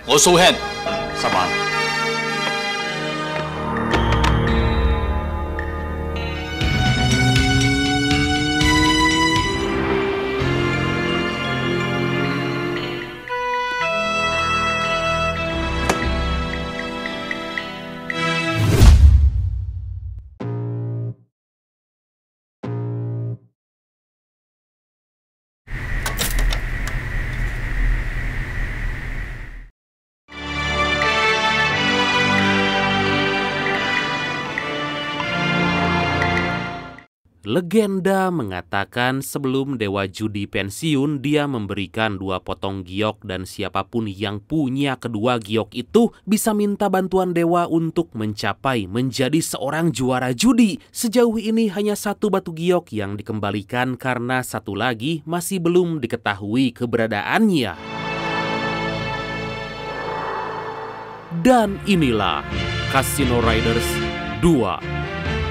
我掃輕10萬。 Legenda mengatakan sebelum Dewa Judi pensiun, dia memberikan 2 potong giok dan siapapun yang punya kedua giok itu bisa minta bantuan Dewa untuk mencapai menjadi seorang juara judi. Sejauh ini hanya 1 batu giok yang dikembalikan karena 1 lagi masih belum diketahui keberadaannya. Dan inilah Casino Riders 2.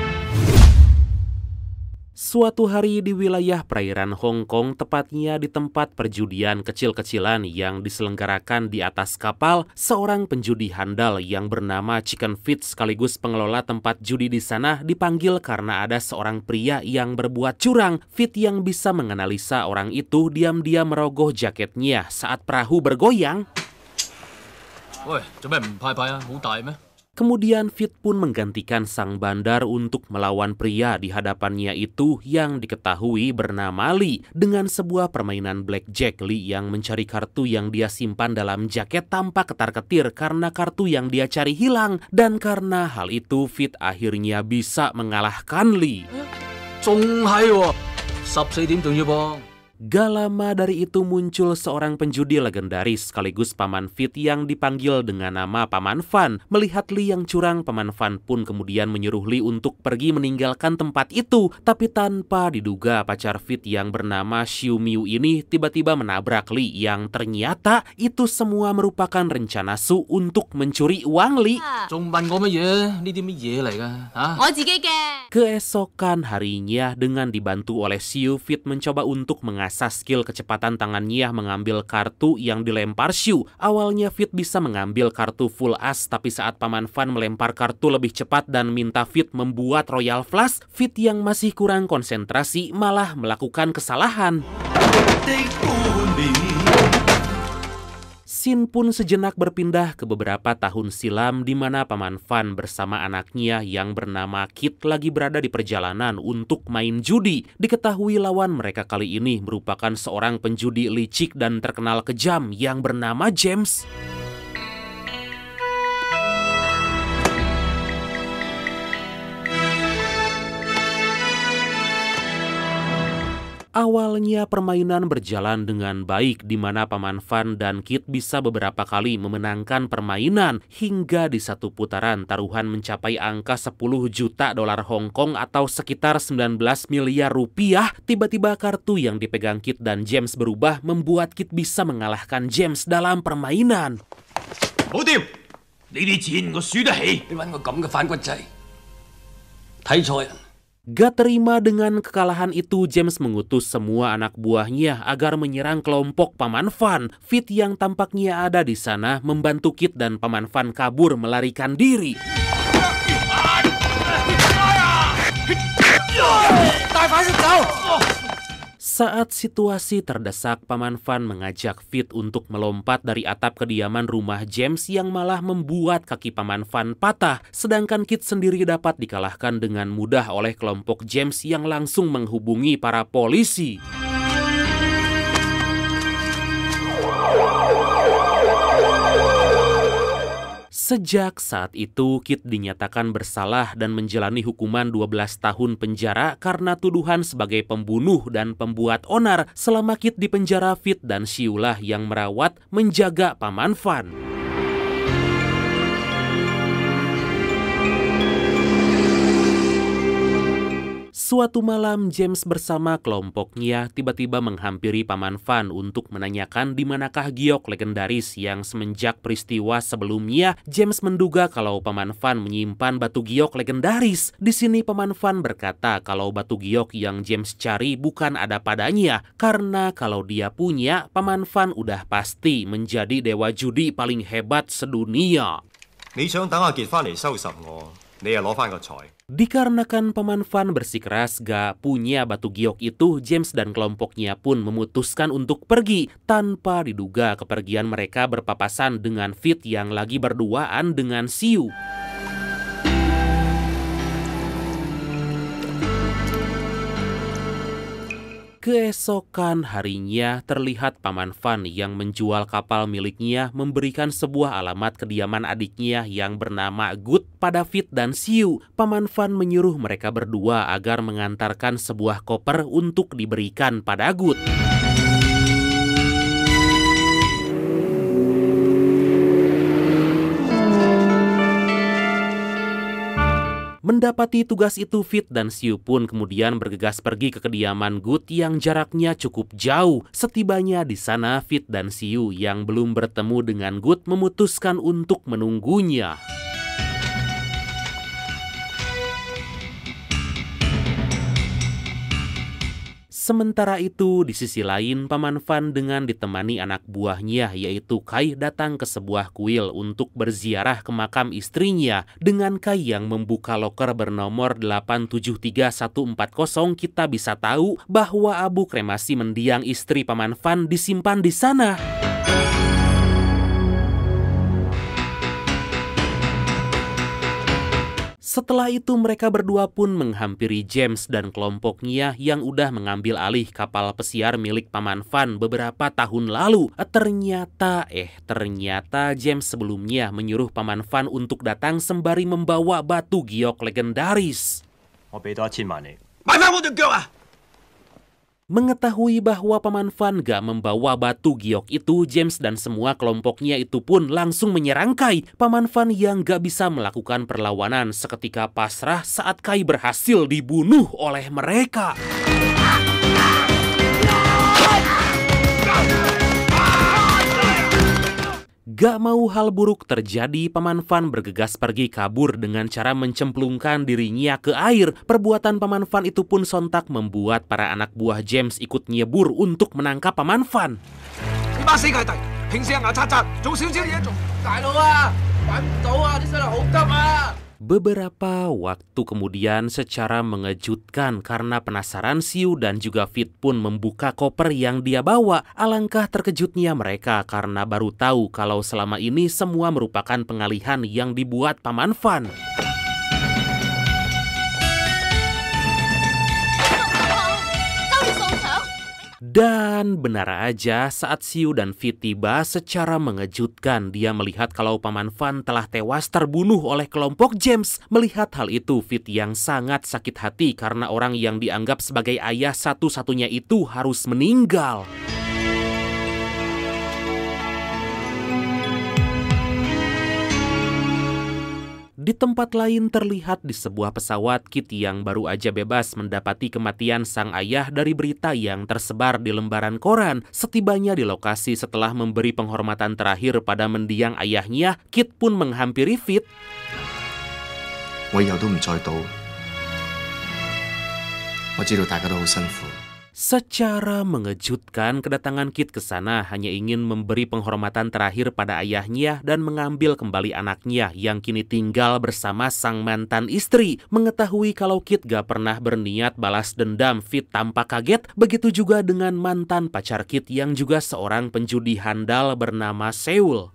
Suatu hari di wilayah perairan Hong Kong, tepatnya di tempat perjudian kecil-kecilan yang diselenggarakan di atas kapal, seorang penjudi handal yang bernama Chicken Feet sekaligus pengelola tempat judi di sana dipanggil karena ada seorang pria yang berbuat curang. Feet yang bisa menganalisa orang itu diam-diam merogoh jaketnya saat perahu bergoyang. Woi, 做咩唔派牌啊？好大咩？ Kemudian Feet pun menggantikan sang bandar untuk melawan pria di hadapannya itu yang diketahui bernama Lee dengan sebuah permainan blackjack. Lee yang mencari kartu yang dia simpan dalam jaket tampak ketar-ketir karena kartu yang dia cari hilang, dan karena hal itu Feet akhirnya bisa mengalahkan Lee. 仲係喎，14點仲要噃。 Gak lama dari itu muncul seorang penjudi legendaris sekaligus Paman Feet yang dipanggil dengan nama Paman Fan. Melihat Lee yang curang, Paman Fan pun kemudian menyuruh Lee untuk pergi meninggalkan tempat itu. Tapi tanpa diduga pacar Feet yang bernama Xiu Miu ini tiba-tiba menabrak Lee yang ternyata itu semua merupakan rencana Su untuk mencuri uang Lee. 仲問我乜嘢？呢啲乜嘢嚟㗎？嚇！ 我自己嘅。 Keesokan harinya dengan dibantu oleh Xiu, Feet mencoba untuk mengasah skill kecepatan tangannya mengambil kartu yang dilempar Xiu. Awalnya Feet bisa mengambil kartu full as, tapi saat Paman Fan melempar kartu lebih cepat dan minta Feet membuat Royal Flush, Feet yang masih kurang konsentrasi malah melakukan kesalahan. Scene pun sejenak berpindah ke beberapa tahun silam di mana Paman Fan bersama anaknya yang bernama Kit lagi berada di perjalanan untuk main judi. Diketahui lawan mereka kali ini merupakan seorang penjudi licik dan terkenal kejam yang bernama James. Awalnya permainan berjalan dengan baik di mana Paman Fan dan Kit bisa beberapa kali memenangkan permainan hingga di satu putaran taruhan mencapai angka 10 juta dolar Hong Kong atau sekitar 19 miliar rupiah. Tiba-tiba kartu yang dipegang Kit dan James berubah membuat Kit bisa mengalahkan James dalam permainan. 冇掂，呢啲錢我輸得起。你揾個咁嘅反骨仔，睇錯人。 Gak terima dengan kekalahan itu, James mengutus semua anak buahnya agar menyerang kelompok Paman Fan. Feet yang tampaknya ada di sana membantu Kit dan Paman Fan kabur melarikan diri. Saat situasi terdesak, Paman Fan mengajak Feet untuk melompat dari atap kediaman rumah James yang malah membuat kaki Paman Fan patah. Sedangkan Kit sendiri dapat dikalahkan dengan mudah oleh kelompok James yang langsung menghubungi para polisi. Sejak saat itu, Kit dinyatakan bersalah dan menjalani hukuman 12 tahun penjara karena tuduhan sebagai pembunuh dan pembuat onar. Selama Kit di penjara, Feet dan Xiu lah yang merawat menjaga Paman Fan. Suatu malam, James bersama kelompoknya tiba-tiba menghampiri Paman Fan untuk menanyakan di manakah giok legendaris yang semenjak peristiwa sebelumnya James menduga kalau Paman Fan menyimpan batu giok legendaris. Di sini Paman Fan berkata kalau batu giok yang James cari bukan ada padanya, karena kalau dia punya, Paman Fan udah pasti menjadi dewa judi paling hebat sedunia. Dikarenakan Paman Fan bersikeras gak punya batu giok itu, James dan kelompoknya pun memutuskan untuk pergi. Tanpa diduga kepergian mereka berpapasan dengan Fit yang lagi berduaan dengan Siu. Keesokan harinya terlihat Paman Fan yang menjual kapal miliknya memberikan sebuah alamat kediaman adiknya yang bernama Gut pada Fit dan Siu. Paman Fan menyuruh mereka berdua agar mengantarkan sebuah koper untuk diberikan pada Gut. Mendapati tugas itu, Fit dan Siu pun kemudian bergegas pergi ke kediaman Gut yang jaraknya cukup jauh. Setibanya di sana, Fit dan Siu yang belum bertemu dengan Gut memutuskan untuk menunggunya. Sementara itu, di sisi lain, Paman Fan dengan ditemani anak buahnya yaitu Kai datang ke sebuah kuil untuk berziarah ke makam istrinya. Dengan Kai yang membuka loker bernomor 873140, kita bisa tahu bahwa abu kremasi mendiang istri Paman Fan disimpan di sana. Setelah itu mereka berdua pun menghampiri James dan kelompoknya yang udah mengambil alih kapal pesiar milik Paman Fan beberapa tahun lalu. Ternyata James sebelumnya menyuruh Paman Fan untuk datang sembari membawa batu giok legendaris. Mengetahui bahwa Paman Fan gak membawa batu giok itu, James dan semua kelompoknya itu pun langsung menyerang Kai. Paman Fan yang gak bisa melakukan perlawanan seketika pasrah saat Kai berhasil dibunuh oleh mereka. Gak mau hal buruk terjadi, Paman Fan bergegas pergi kabur dengan cara mencemplungkan dirinya ke air. Perbuatan Paman Fan itu pun sontak membuat para anak buah James ikut nyebur untuk menangkap Paman Fan. Beberapa waktu kemudian, secara mengejutkan karena penasaran, Siu dan juga Fit pun membuka koper yang dia bawa. Alangkah terkejutnya mereka karena baru tahu kalau selama ini semua merupakan pengalihan yang dibuat Paman Fan. Dan benar aja, saat Siu dan Fit tiba, secara mengejutkan dia melihat kalau Paman Fan telah tewas terbunuh oleh kelompok James. Melihat hal itu, Fit yang sangat sakit hati karena orang yang dianggap sebagai ayah satu-satunya itu harus meninggal. Di tempat lain terlihat di sebuah pesawat, Kit yang baru aja bebas mendapati kematian sang ayah dari berita yang tersebar di lembaran koran. Setibanya di lokasi setelah memberi penghormatan terakhir pada mendiang ayahnya, Kit pun menghampiri Fit. Secara mengejutkan, kedatangan Kit ke sana hanya ingin memberi penghormatan terakhir pada ayahnya dan mengambil kembali anaknya yang kini tinggal bersama sang mantan istri. Mengetahui kalau Kit gak pernah berniat balas dendam, Fit tampak kaget. Begitu juga dengan mantan pacar Kit yang juga seorang penjudi handal bernama Seul.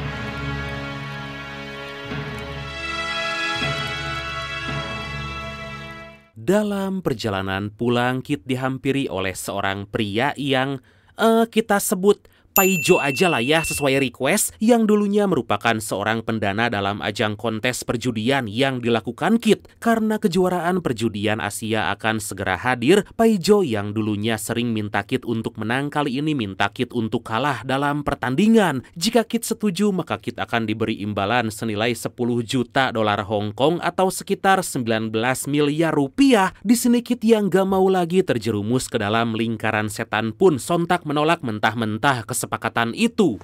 Dalam perjalanan pulang, Kit dihampiri oleh seorang pria yang kita sebut Paijo aja lah ya sesuai request yang dulunya merupakan seorang pendana dalam ajang kontes perjudian yang dilakukan Kit. Karena kejuaraan perjudian Asia akan segera hadir, Paijo yang dulunya sering minta Kit untuk menang kali ini minta Kit untuk kalah dalam pertandingan. Jika Kit setuju maka Kit akan diberi imbalan senilai 10 juta dolar Hong Kong atau sekitar 19 miliar rupiah. Di sini Kit yang gak mau lagi terjerumus ke dalam lingkaran setan pun sontak menolak mentah-mentah kesepakatan itu.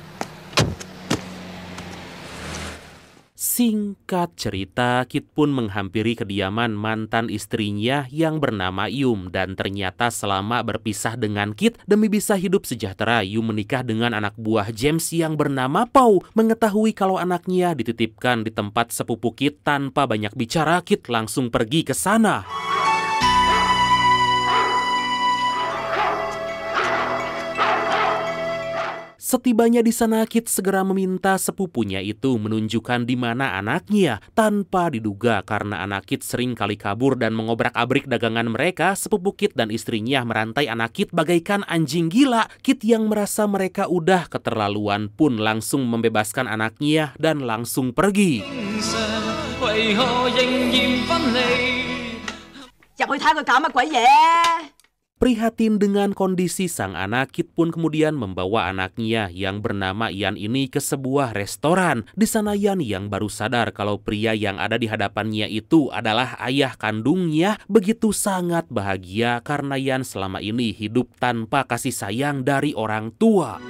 Singkat cerita, Kit pun menghampiri kediaman mantan istrinya yang bernama Yum, dan ternyata selama berpisah dengan Kit demi bisa hidup sejahtera, Yum menikah dengan anak buah James yang bernama Pau. Mengetahui kalau anaknya dititipkan di tempat sepupu Kit tanpa banyak bicara, Kit langsung pergi ke sana. Setibanya di sana, Kit segera meminta sepupunya itu menunjukkan di mana anaknya. Tanpa diduga karena anak Kit sering kali kabur dan mengobrak-abrik dagangan mereka, sepupu Kit dan istrinya merantai anak Kit bagaikan anjing gila. Kit yang merasa mereka udah keterlaluan pun langsung membebaskan anaknya dan langsung pergi. Prihatin dengan kondisi sang anak, Kit pun kemudian membawa anaknya yang bernama Ian ini ke sebuah restoran. Di sana Ian yang baru sadar kalau pria yang ada di hadapannya itu adalah ayah kandungnya. Begitu sangat bahagia karena Ian selama ini hidup tanpa kasih sayang dari orang tua.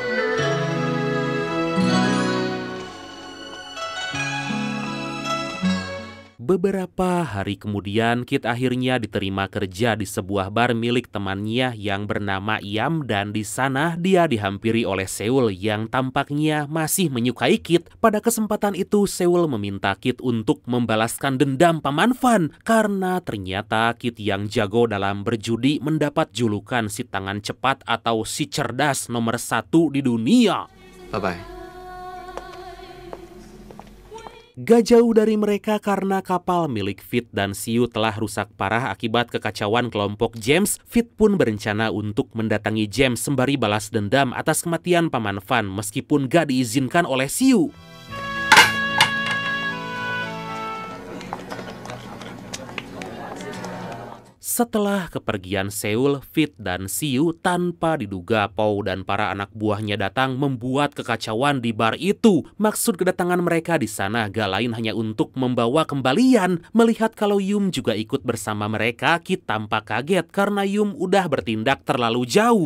Beberapa hari kemudian, Kit akhirnya diterima kerja di sebuah bar milik temannya yang bernama Yam, dan di sana dia dihampiri oleh Seul yang tampaknya masih menyukai Kit. Pada kesempatan itu, Seul meminta Kit untuk membalaskan dendam Paman Fan karena ternyata Kit yang jago dalam berjudi mendapat julukan si tangan cepat atau si cerdas nomor 1 di dunia. Bye-bye. Gak jauh dari mereka karena kapal milik Fit dan Siu telah rusak parah akibat kekacauan kelompok James. Fit pun berencana untuk mendatangi James sembari balas dendam atas kematian Paman Fan meskipun gak diizinkan oleh Siu. Setelah kepergian Seul, Fit dan Siu tanpa diduga Pau dan para anak buahnya datang membuat kekacauan di bar itu. Maksud kedatangan mereka di sana gak lain hanya untuk membawa kembalian. Melihat kalau Yum juga ikut bersama mereka, Kit tampak kaget karena Yum udah bertindak terlalu jauh.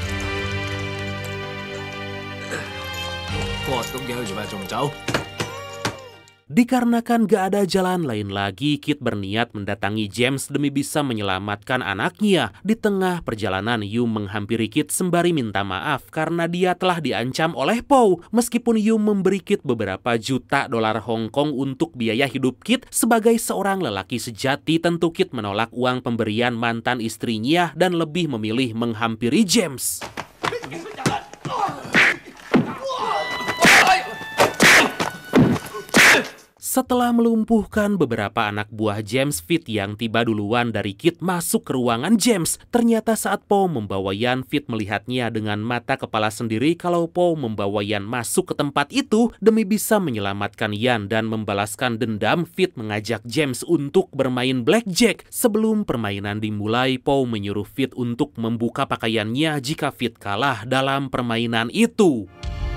Dikarenakan gak ada jalan lain lagi, Kit berniat mendatangi James demi bisa menyelamatkan anaknya. Di tengah perjalanan, Yum menghampiri Kit sembari minta maaf karena dia telah diancam oleh Pau. Meskipun Yum memberi Kit beberapa juta dolar Hong Kong untuk biaya hidup Kit, sebagai seorang lelaki sejati tentu Kit menolak uang pemberian mantan istrinya dan lebih memilih menghampiri James. Setelah melumpuhkan beberapa anak buah James, Fit yang tiba duluan dari Kit masuk ke ruangan James. Ternyata saat Pau membawa Yan, Fit melihatnya dengan mata kepala sendiri kalau Pau membawa Yan masuk ke tempat itu demi bisa menyelamatkan Yan dan membalaskan dendam. Fit mengajak James untuk bermain blackjack. Sebelum permainan dimulai, Pau menyuruh Fit untuk membuka pakaiannya jika Fit kalah dalam permainan itu.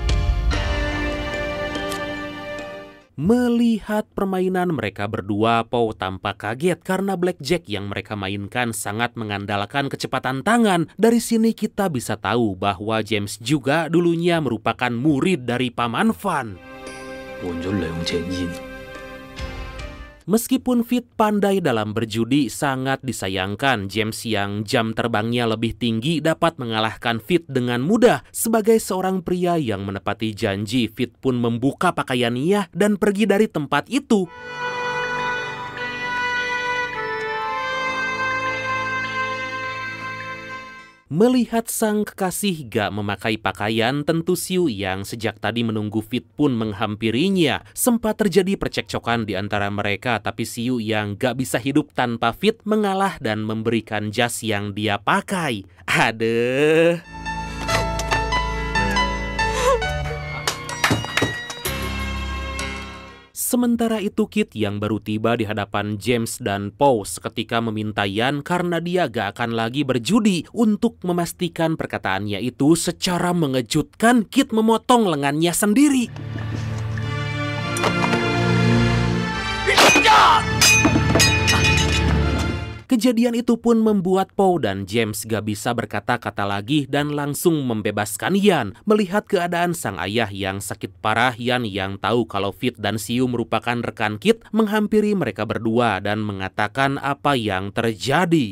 Melihat permainan mereka berdua, Pau tampak kaget karena blackjack yang mereka mainkan sangat mengandalkan kecepatan tangan. Dari sini kita bisa tahu bahwa James juga dulunya merupakan murid dari Paman Fan. Meskipun Fit pandai dalam berjudi, sangat disayangkan James yang jam terbangnya lebih tinggi dapat mengalahkan Fit dengan mudah. Sebagai seorang pria yang menepati janji, Fit pun membuka pakaiannya dan pergi dari tempat itu. Melihat sang kekasih gak memakai pakaian, tentu Siu yang sejak tadi menunggu Fit pun menghampirinya. Sempat terjadi percekcokan di antara mereka, tapi Siu yang gak bisa hidup tanpa Fit mengalah dan memberikan jas yang dia pakai. Aduh. Sementara itu Kit yang baru tiba di hadapan James dan Poe seketika meminta Yan karena dia gak akan lagi berjudi. Untuk memastikan perkataannya itu secara mengejutkan, Kit memotong lengannya sendiri. Kejadian itu pun membuat Poe dan James gak bisa berkata-kata lagi dan langsung membebaskan Yan. Melihat keadaan sang ayah yang sakit parah, Yan yang tahu kalau Fit dan Siu merupakan rekan Kit menghampiri mereka berdua dan mengatakan apa yang terjadi.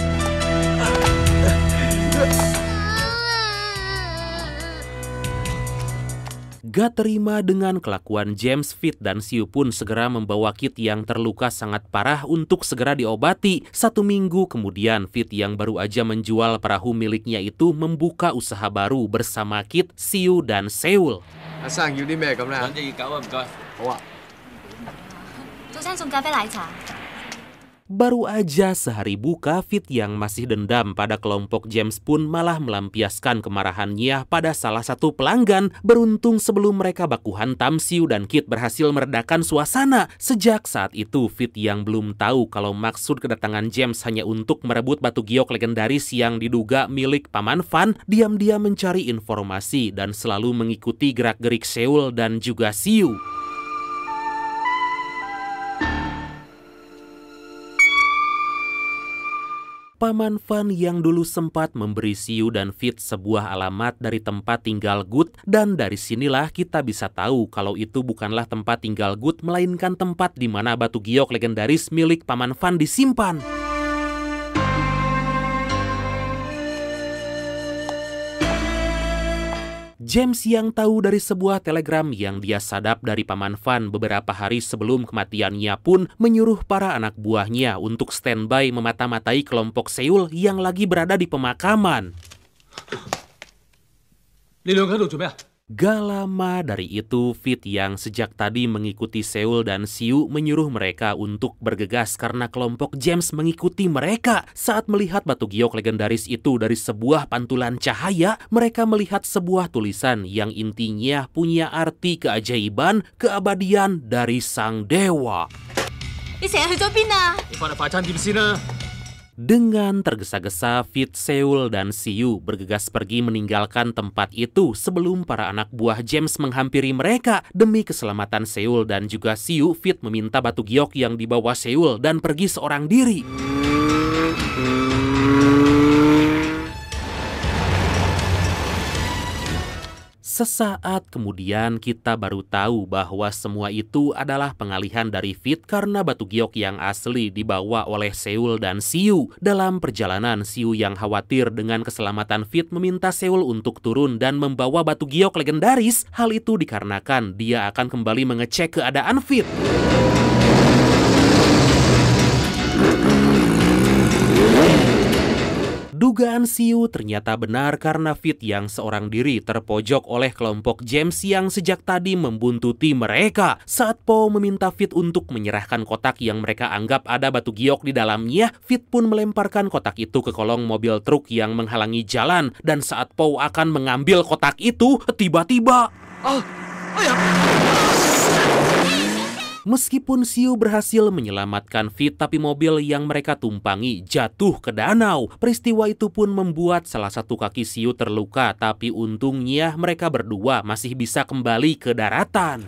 Gak terima dengan kelakuan James, Fit dan Siu pun segera membawa Kit yang terluka sangat parah untuk segera diobati. 1 minggu kemudian, Fit yang baru aja menjual perahu miliknya itu membuka usaha baru bersama Kit, Siu dan Seul. 阿生要啲咩咁咧？ 兩隻熱狗啊，唔該。 好啊。 早餐送咖啡奶茶。 Baru aja sehari buka, Fit yang masih dendam pada kelompok James pun malah melampiaskan kemarahannya pada salah satu pelanggan. Beruntung sebelum mereka baku hantam, Siu dan Kit berhasil meredakan suasana. Sejak saat itu, Fit yang belum tahu kalau maksud kedatangan James hanya untuk merebut batu giok legendaris yang diduga milik Paman Fan, diam-diam mencari informasi dan selalu mengikuti gerak-gerik Seul dan juga Siu. Paman Fan yang dulu sempat memberi Siu dan Fit sebuah alamat dari tempat tinggal Gut, dan dari sinilah kita bisa tahu kalau itu bukanlah tempat tinggal Gut, melainkan tempat di mana batu giok legendaris milik Paman Fan disimpan. James yang tahu dari sebuah telegram yang dia sadap dari Paman Fan beberapa hari sebelum kematiannya pun menyuruh para anak buahnya untuk standby memata-matai kelompok Seul yang lagi berada di pemakaman. 你兩個喺度做咩啊？ Gak lama dari itu, Fit yang sejak tadi mengikuti Seul dan Siu menyuruh mereka untuk bergegas karena kelompok James mengikuti mereka. Saat melihat batu giok legendaris itu dari sebuah pantulan cahaya, mereka melihat sebuah tulisan yang intinya punya arti keajaiban, keabadian dari sang dewa. 你成日去咗邊啊？ 你翻去快餐店先啦。 Dengan tergesa-gesa, Fit, Seul, dan Siu bergegas pergi meninggalkan tempat itu sebelum para anak buah James menghampiri mereka. Demi keselamatan Seul dan juga Siu, Fit meminta batu giok yang dibawa Seul dan pergi seorang diri. Sesaat kemudian kita baru tahu bahwa semua itu adalah pengalihan dari Fit karena batu giok yang asli dibawa oleh Seul dan Siu. Dalam perjalanan, Siu yang khawatir dengan keselamatan Fit meminta Seul untuk turun dan membawa batu giok legendaris. Hal itu dikarenakan dia akan kembali mengecek keadaan Fit. Dugaan Siu ternyata benar karena Fit yang seorang diri terpojok oleh kelompok James yang sejak tadi membuntuti mereka. Saat Poe meminta Fit untuk menyerahkan kotak yang mereka anggap ada batu giok di dalamnya, Fit pun melemparkan kotak itu ke kolong mobil truk yang menghalangi jalan. Dan saat Poe akan mengambil kotak itu, tiba-tiba... Meskipun Siu berhasil menyelamatkan Fit, tapi mobil yang mereka tumpangi jatuh ke danau. Peristiwa itu pun membuat salah satu kaki Siu terluka, tapi untungnya mereka berdua masih bisa kembali ke daratan.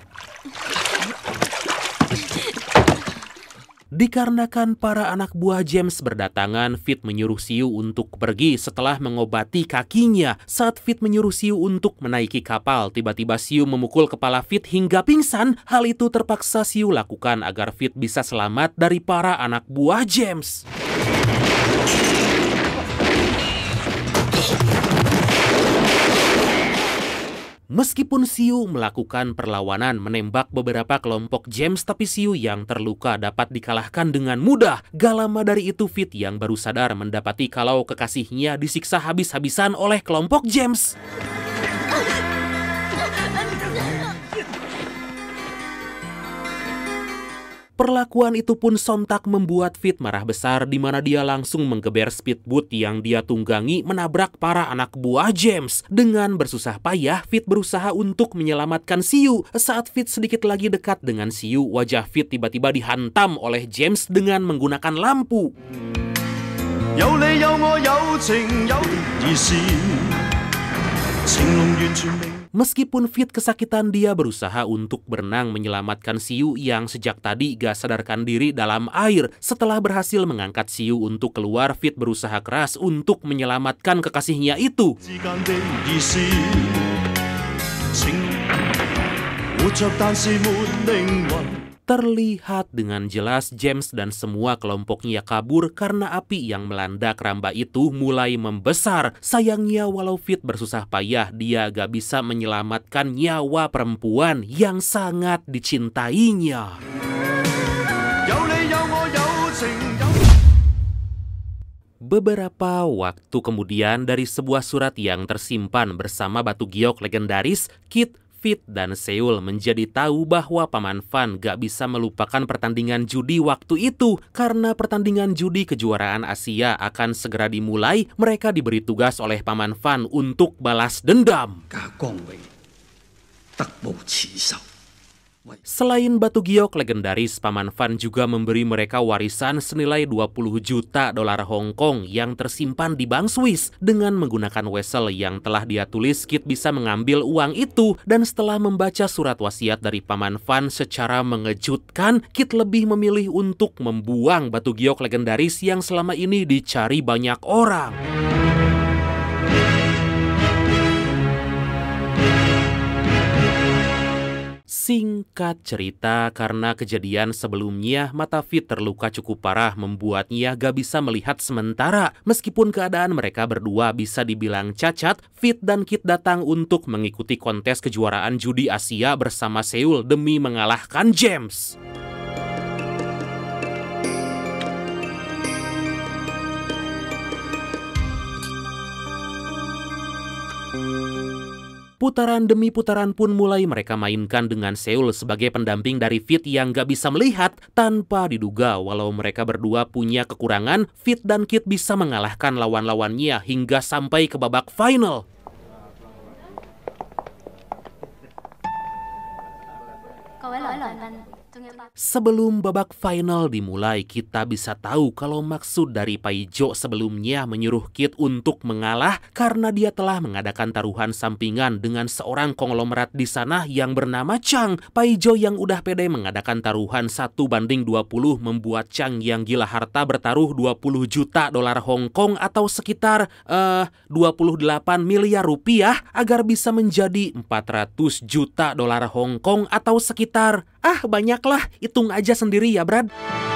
Dikarenakan para anak buah James berdatangan, Fit menyuruh Siu untuk pergi setelah mengobati kakinya. Saat Fit menyuruh Siu untuk menaiki kapal, tiba-tiba Siu memukul kepala Fit hingga pingsan. Hal itu terpaksa Siu lakukan agar Fit bisa selamat dari para anak buah James. Meskipun Siu melakukan perlawanan menembak beberapa kelompok James, tapi Siu yang terluka dapat dikalahkan dengan mudah. Gak lama dari itu, Fit yang baru sadar mendapati kalau kekasihnya disiksa habis-habisan oleh kelompok James. Perlakuan itu pun sontak membuat Fit marah besar, di mana dia langsung menggeber speedboat yang dia tunggangi menabrak para anak buah James. Dengan bersusah payah, Fit berusaha untuk menyelamatkan Siu. Saat Fit sedikit lagi dekat dengan Siu, wajah Fit tiba-tiba dihantam oleh James dengan menggunakan lampu. Meskipun Fit kesakitan, dia berusaha untuk berenang menyelamatkan Siu yang sejak tadi gak sadarkan diri dalam air. Setelah berhasil mengangkat Siu untuk keluar, Fit berusaha keras untuk menyelamatkan kekasihnya itu. Terlihat dengan jelas James dan semua kelompoknya kabur karena api yang melanda keramba itu mulai membesar. Sayangnya walau Fit bersusah payah, dia gak bisa menyelamatkan nyawa perempuan yang sangat dicintainya. Beberapa waktu kemudian, dari sebuah surat yang tersimpan bersama batu giok legendaris, Kit, Fit, dan Seul menjadi tahu bahwa Paman Fan gak bisa melupakan pertandingan judi waktu itu. Karena pertandingan judi kejuaraan Asia akan segera dimulai, mereka diberi tugas oleh Paman Fan untuk balas dendam. Selain batu giok legendaris, Paman Fan juga memberi mereka warisan senilai 20 juta dolar Hong Kong yang tersimpan di bank Swiss. Dengan menggunakan wesel yang telah dia tulis, Kit bisa mengambil uang itu. Dan setelah membaca surat wasiat dari Paman Fan secara mengejutkan, Kit lebih memilih untuk membuang batu giok legendaris yang selama ini dicari banyak orang. Singkat cerita, karena kejadian sebelumnya, mata Fit terluka cukup parah membuatnya gak bisa melihat sementara. Meskipun keadaan mereka berdua bisa dibilang cacat, Fit dan Kit datang untuk mengikuti kontes kejuaraan judi Asia bersama Seul demi mengalahkan James. Putaran demi putaran pun mulai mereka mainkan dengan Seul sebagai pendamping dari Fit yang gak bisa melihat. Tanpa diduga, walau mereka berdua punya kekurangan, Fit dan Kit bisa mengalahkan lawan-lawannya hingga sampai ke babak final. Sebelum babak final dimulai, kita bisa tahu kalau maksud dari Paijo sebelumnya menyuruh Kit untuk mengalah karena dia telah mengadakan taruhan sampingan dengan seorang konglomerat di sana yang bernama Chang. Paijo yang udah pede mengadakan taruhan 1:20 membuat Chang yang gila harta bertaruh 20 juta dolar Hong Kong atau sekitar 28 miliar rupiah agar bisa menjadi 400 juta dolar Hong Kong atau sekitar banyaklah, hitung aja sendiri ya, Brad.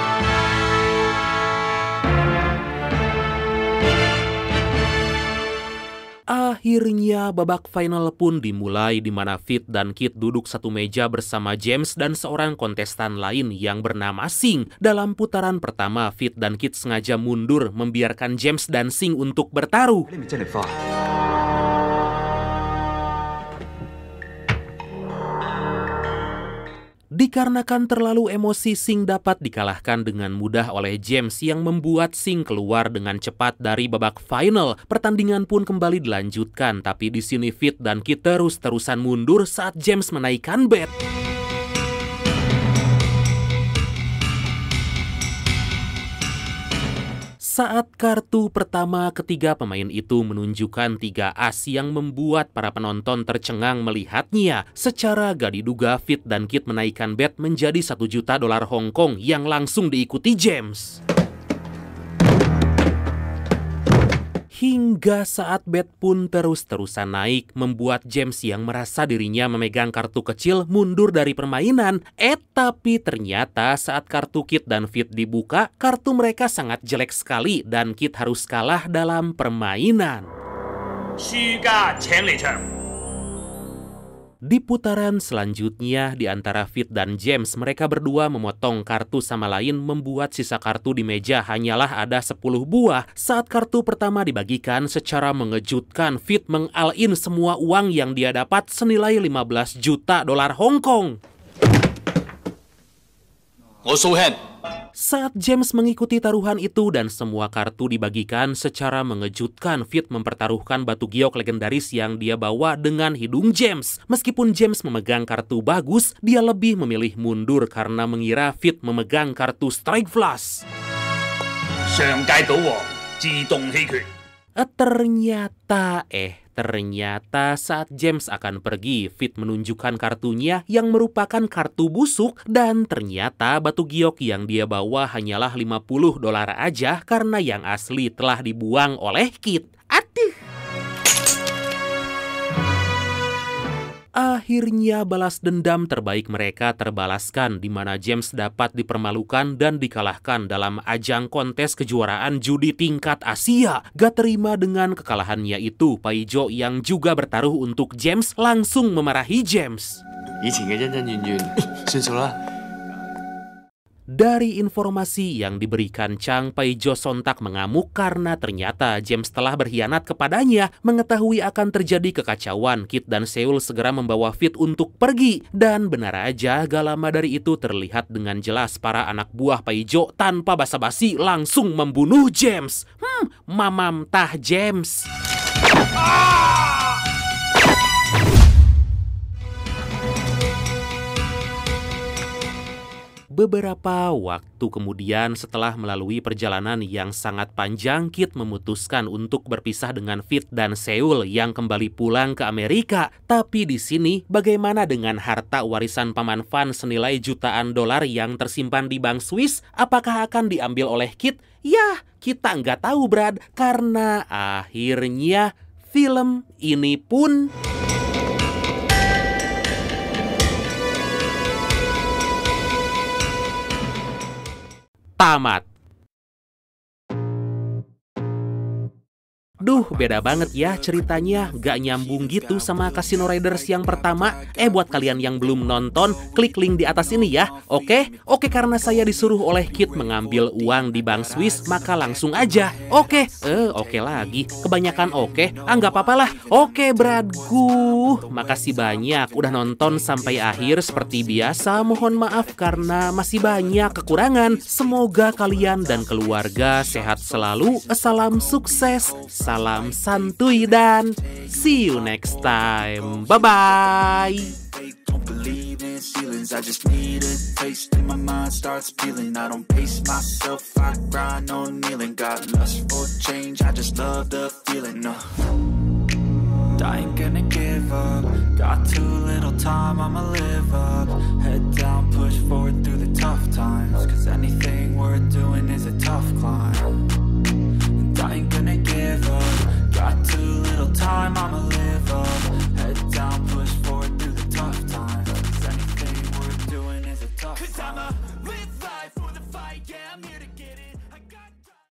Akhirnya babak final pun dimulai, di mana Fit dan Kit duduk satu meja bersama James dan seorang kontestan lain yang bernama Sing. Dalam putaran pertama, Fit dan Kit sengaja mundur membiarkan James dan Sing untuk bertaruh. Dikarenakan terlalu emosi, Sing dapat dikalahkan dengan mudah oleh James yang membuat Sing keluar dengan cepat dari babak final. Pertandingan pun kembali dilanjutkan, tapi di sini Fit dan Kit terus-terusan mundur saat James menaikkan bet. Saat kartu pertama, ketiga pemain itu menunjukkan 3 as yang membuat para penonton tercengang melihatnya. Secara gak diduga, Fit dan Kit menaikkan bet menjadi 1 juta dolar Hong Kong yang langsung diikuti James. Hingga saat bet pun terus-terusan naik, membuat James yang merasa dirinya memegang kartu kecil mundur dari permainan. Tapi ternyata saat kartu Kit dan Fit dibuka, kartu mereka sangat jelek sekali dan Kit harus kalah dalam permainan. Di putaran selanjutnya, di antara Fit dan James, mereka berdua memotong kartu sama lain, membuat sisa kartu di meja hanyalah ada 10 buah. Saat kartu pertama dibagikan, secara mengejutkan Fit meng-all-in semua uang yang dia dapat senilai 15 juta dolar Hong Kong. Saat James mengikuti taruhan itu dan semua kartu dibagikan, secara mengejutkan Fit mempertaruhkan batu giok legendaris yang dia bawa dengan hidung James. Meskipun James memegang kartu bagus, dia lebih memilih mundur karena mengira Fit memegang kartu Strike Flush. Ternyata saat James akan pergi, Fit menunjukkan kartunya yang merupakan kartu busuk dan ternyata batu giok yang dia bawa hanyalah $50 aja karena yang asli telah dibuang oleh Kit. Aduh. Akhirnya balas dendam terbaik mereka terbalaskan di mana James dapat dipermalukan dan dikalahkan dalam ajang kontes kejuaraan judi tingkat Asia. Gak terima dengan kekalahannya itu, Paijo yang juga bertaruh untuk James langsung memarahi James. Dari informasi yang diberikan Chang, Paijo sontak mengamuk karena ternyata James telah berkhianat kepadanya. Mengetahui akan terjadi kekacauan, Kit dan Seul segera membawa Fit untuk pergi. Dan benar aja, gak lama dari itu terlihat dengan jelas para anak buah Paijo tanpa basa-basi langsung membunuh James. Mamam tah James. Beberapa waktu kemudian setelah melalui perjalanan yang sangat panjang, Kit memutuskan untuk berpisah dengan Fit dan Seul yang kembali pulang ke Amerika. Tapi di sini bagaimana dengan harta warisan Paman Van senilai jutaan dolar yang tersimpan di bank Swiss? Apakah akan diambil oleh Kit? Ya, kita nggak tahu Brad, karena akhirnya film ini pun tamat. Duh, beda banget ya ceritanya, gak nyambung gitu sama Casino Riders yang pertama. Buat kalian yang belum nonton, klik link di atas ini ya. Oke, karena saya disuruh oleh Kit mengambil uang di bank Swiss, maka langsung aja. Oke lagi, kebanyakan oke. Nggak apa-apa lah. Oke, Bradku, makasih banyak udah nonton sampai akhir. Seperti biasa, mohon maaf karena masih banyak kekurangan. Semoga kalian dan keluarga sehat selalu. Salam sukses. Salam santuy dan see you next time. Bye-bye. Don't believe in ceilings, I just need a taste and my mind starts peeling. I don't pace myself, I grind on kneeling. Got lust for change, I just love the feeling. I ain't gonna give up, got too little time, I'ma live up. Head down, push forward through the tough times, cause anything worth doing is a tough climb. I ain't gonna give up, got too little time, I'ma live up. Head down, push forward through the tough times, 'cause anything worth doing is a tough climb.